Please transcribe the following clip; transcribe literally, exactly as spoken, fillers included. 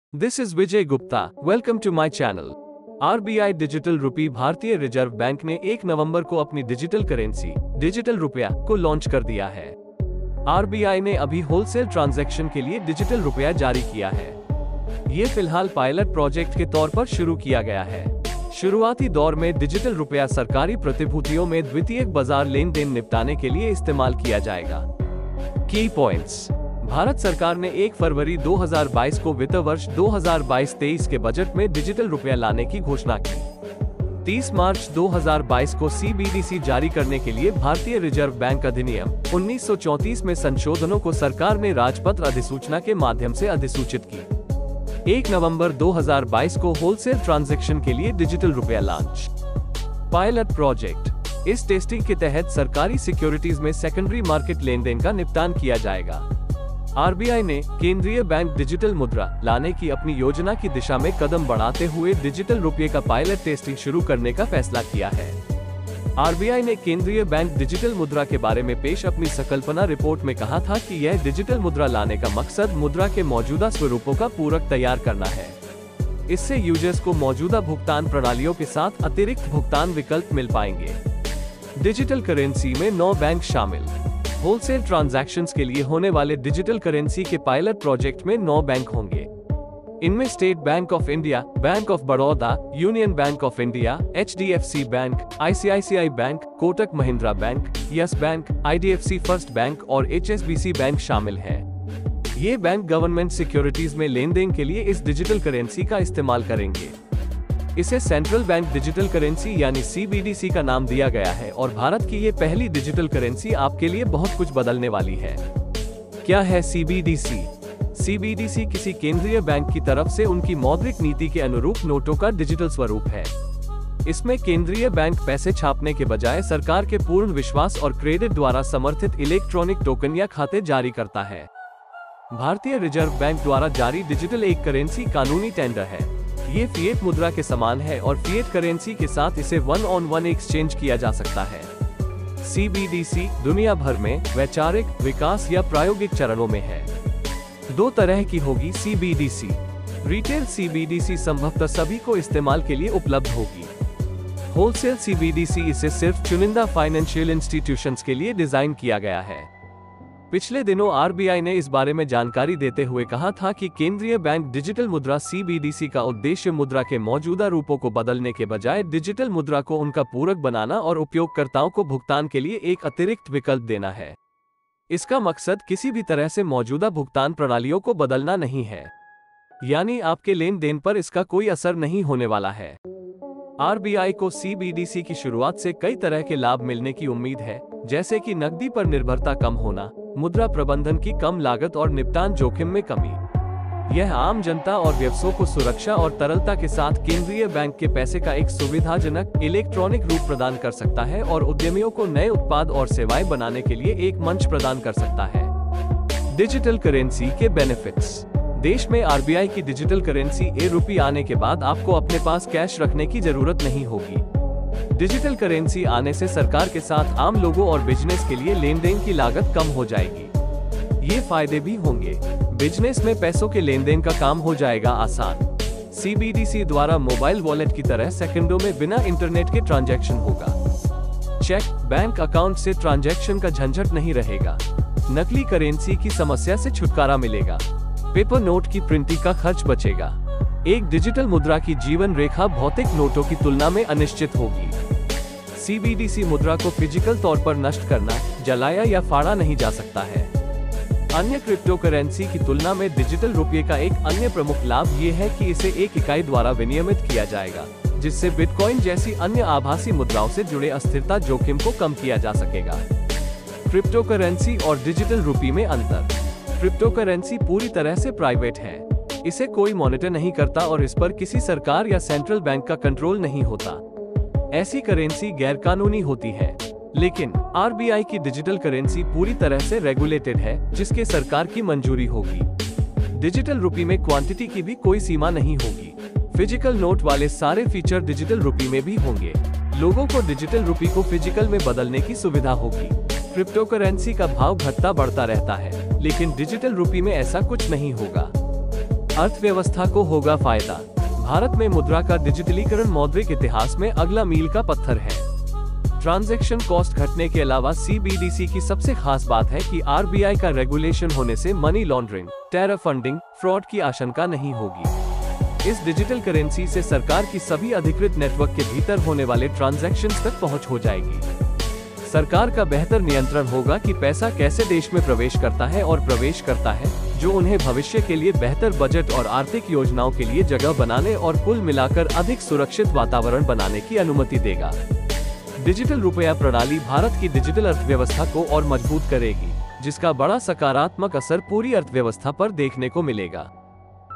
This is Vijay Gupta. Welcome to my channel. R B I digital rupee भारतीय reserve bank ने एक नवंबर को अपनी डिजिटल करेंसी डिजिटल रुपया को लॉन्च कर दिया है। आर बी आई ने अभी होलसेल ट्रांजैक्शन के लिए डिजिटल रुपया जारी किया है। ये फिलहाल पायलट प्रोजेक्ट के तौर पर शुरू किया गया है। शुरुआती दौर में डिजिटल रुपया सरकारी प्रतिभूतियों में द्वितीयक बाजार लेन देन निपटाने के लिए इस्तेमाल किया जाएगा। की पॉइंट्स: भारत सरकार ने एक फरवरी दो हज़ार बाईस को वित्त वर्ष दो हज़ार बाईस तेईस के बजट में डिजिटल रुपया लाने की घोषणा की। तीस मार्च दो हज़ार बाईस को सी बी डी सी जारी करने के लिए भारतीय रिजर्व बैंक अधिनियम उन्नीस सौ चौंतीस में संशोधनों को सरकार ने राजपत्र अधिसूचना के माध्यम से अधिसूचित की। एक नवंबर दो हज़ार बाईस को होलसेल ट्रांजैक्शन के लिए डिजिटल रुपया लॉन्च। पायलट प्रोजेक्ट: इस टेस्टिंग के तहत सरकारी सिक्योरिटीज में सेकेंडरी मार्केट लेन देन का निपटान किया जाएगा। आर बी आई ने केंद्रीय बैंक डिजिटल मुद्रा लाने की अपनी योजना की दिशा में कदम बढ़ाते हुए डिजिटल रुपये का पायलट टेस्टिंग शुरू करने का फैसला किया है। आर बी आई ने केंद्रीय बैंक डिजिटल मुद्रा के बारे में पेश अपनी संकल्पना रिपोर्ट में कहा था कि यह डिजिटल मुद्रा लाने का मकसद मुद्रा के मौजूदा स्वरूपों का पूरक तैयार करना है। इससे यूजर्स को मौजूदा भुगतान प्रणालियों के साथ अतिरिक्त भुगतान विकल्प मिल पाएंगे। डिजिटल करेंसी में नौ बैंक शामिल। होलसेल ट्रांजैक्शंस के लिए होने वाले डिजिटल करेंसी के पायलट प्रोजेक्ट में नौ बैंक होंगे। इनमें State Bank of India, bank of Baroda, Union Bank of India, H D F C bank, I C I C I bank, Kotak Mahindra bank, Yes Bank, I D F C First Bank और H S B C bank शामिल हैं। ये bank government securities में लेन then के लिए इस digital currency का इस्तेमाल करेंगे। इसे सेंट्रल बैंक डिजिटल करेंसी यानी सी बी डी सी का नाम दिया गया है और भारत की ये पहली डिजिटल करेंसी आपके लिए बहुत कुछ बदलने वाली है। क्या है C B D C? C B D C किसी केंद्रीय बैंक की तरफ से उनकी मौद्रिक नीति के अनुरूप नोटों का डिजिटल स्वरूप है। इसमें केंद्रीय बैंक पैसे छापने के बजाय सरकार के पूर्ण विश्वास और क्रेडिट द्वारा समर्थित इलेक्ट्रॉनिक टोकन या खाते जारी करता है। भारतीय रिजर्व बैंक द्वारा जारी डिजिटल एक करेंसी कानूनी टेंडर है। ये फिएट मुद्रा के समान है और फिएट करेंसी के साथ इसे वन ऑन वन एक्सचेंज किया जा सकता है। सी बी डी सी दुनिया भर में वैचारिक, विकास या प्रायोगिक चरणों में है। दो तरह की होगी C B D C. Retail C B D C संभवतः सभी को इस्तेमाल के लिए उपलब्ध होगी। Wholesale C B D C इसे सिर्फ चुनिंदा फाइनेंशियल इंस्टीट्यूशंस के लिए डिजाइन किया गया है। पिछले दिनों आर बी आई ने इस बारे में जानकारी देते हुए कहा था कि केंद्रीय बैंक डिजिटल मुद्रा सी बी डी सी का उद्देश्य मुद्रा के मौजूदा रूपों को बदलने के बजाय डिजिटल मुद्रा को उनका पूरक बनाना और उपयोगकर्ताओं को भुगतान के लिए एक अतिरिक्त विकल्प देना है। इसका मकसद किसी भी तरह से मौजूदा भुगतान प्रणालियों को बदलना नहीं है, यानी आपके लेन देन पर इसका कोई असर नहीं होने वाला है। आर बी आई को सी बी डी सी की शुरुआत से कई तरह के लाभ मिलने की उम्मीद है, जैसे कि नकदी पर निर्भरता कम होना, मुद्रा प्रबंधन की कम लागत और निपटान जोखिम में कमी। यह आम जनता और व्यवसायों को सुरक्षा और तरलता के साथ केंद्रीय बैंक के पैसे का एक सुविधाजनक इलेक्ट्रॉनिक रूप प्रदान कर सकता है और उद्यमियों को नए उत्पाद और सेवाएं बनाने के लिए एक मंच प्रदान कर सकता है। डिजिटल करेंसी के बेनिफिट्स: देश में आर बी आई की डिजिटल करेंसी ए रुपी आने के बाद आपको अपने पास कैश रखने की जरूरत नहीं होगी। डिजिटल करेंसी आने से सरकार के साथ आम लोगों और बिजनेस के लिए लेन देन की लागत कम हो जाएगी। ये फायदे भी होंगे। बिजनेस में पैसों के लेन देन का काम हो जाएगा आसान। सी बी डी सी द्वारा मोबाइल वॉलेट की तरह सेकंडों में बिना इंटरनेट के ट्रांजैक्शन होगा। चेक, बैंक अकाउंट से ट्रांजैक्शन का झंझट नहीं रहेगा। नकली करेंसी की समस्या से छुटकारा मिलेगा। पेपर नोट की प्रिंटिंग का खर्च बचेगा। एक डिजिटल मुद्रा की जीवन रेखा भौतिक नोटों की तुलना में अनिश्चित होगी। सी बी डी सी मुद्रा को फिजिकल तौर पर नष्ट करना, जलाया या फाड़ा नहीं जा सकता है। अन्य क्रिप्टो करेंसी की तुलना में डिजिटल रुपये का एक अन्य प्रमुख लाभ ये है कि इसे एक इकाई द्वारा विनियमित किया जाएगा, जिससे बिटकॉइन जैसी अन्य आभासी मुद्राओं से जुड़े अस्थिरता जोखिम को कम किया जा सकेगा। क्रिप्टो करेंसी और डिजिटल रुपये में अंतर: क्रिप्टो करेंसी पूरी तरह से प्राइवेट है। इसे कोई मॉनिटर नहीं करता और इस पर किसी सरकार या सेंट्रल बैंक का कंट्रोल नहीं होता। ऐसी करेंसी गैरकानूनी होती है। लेकिन आर बी आई की डिजिटल करेंसी पूरी तरह से रेगुलेटेड है, जिसके सरकार की मंजूरी होगी। डिजिटल रुपये में क्वांटिटी की भी कोई सीमा नहीं होगी। फिजिकल नोट वाले सारे फीचर डिजिटल रुपये में भी होंगे। लोगों को डिजिटल रुपये को फिजिकल में बदलने की सुविधा होगी। क्रिप्टो करेंसी का भाव घटता बढ़ता रहता है, लेकिन डिजिटल रुपये में ऐसा कुछ नहीं होगा। अर्थव्यवस्था को होगा फायदा। भारत में मुद्रा का डिजिटलीकरण मौद्रिक इतिहास में अगला मील का पत्थर है। ट्रांजैक्शन कॉस्ट घटने के अलावा सी बी डी सी की सबसे खास बात है कि आर बी आई का रेगुलेशन होने से money laundering, terror funding, fraud की आशंका नहीं होगी। इस डिजिटल करेंसी से सरकार की सभी अधिकृत नेटवर्क के भीतर होने वाले ट्रांजैक्शंस तक पहुंच हो जाएगी। सरकार का बेहतर नियंत्रण होगा कि पैसा कैसे देश में प्रवेश करता है और प्रवेश करता है, जो उन्हें भविष्य के लिए बेहतर बजट और आर्थिक योजनाओं के लिए जगह बनाने और कुल मिलाकर अधिक सुरक्षित वातावरण बनाने की अनुमति देगा। डिजिटल रुपया प्रणाली भारत की डिजिटल अर्थव्यवस्था को और मजबूत करेगी, जिसका बड़ा सकारात्मक असर पूरी अर्थव्यवस्था पर देखने को मिलेगा।